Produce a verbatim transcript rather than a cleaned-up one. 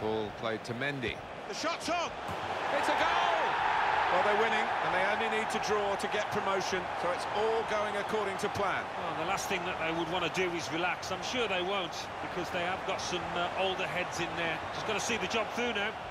Ball played to Mendy. The shot's on! It's a goal! Well, they're winning, and they only need to draw to get promotion, so it's all going according to plan. Well, the last thing that they would want to do is relax. I'm sure they won't, because they have got some uh, older heads in there. Just got to see the job through now.